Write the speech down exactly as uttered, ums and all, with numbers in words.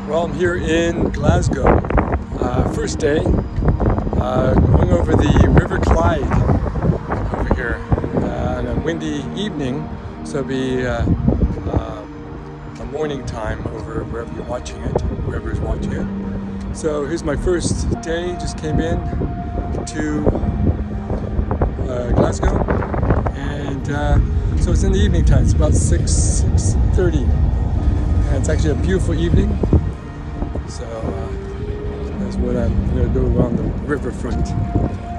Well, I'm here in Glasgow. Uh, first day, uh, going over the River Clyde over here uh, on a windy evening, so it'll be uh, uh, a morning time over wherever you're watching it, whoever's watching it. So here's my first day, just came in to uh, Glasgow, and uh, so it's in the evening time, it's about six, six thirty, and it's actually a beautiful evening. So uh, that's what I'm going to do on the riverfront.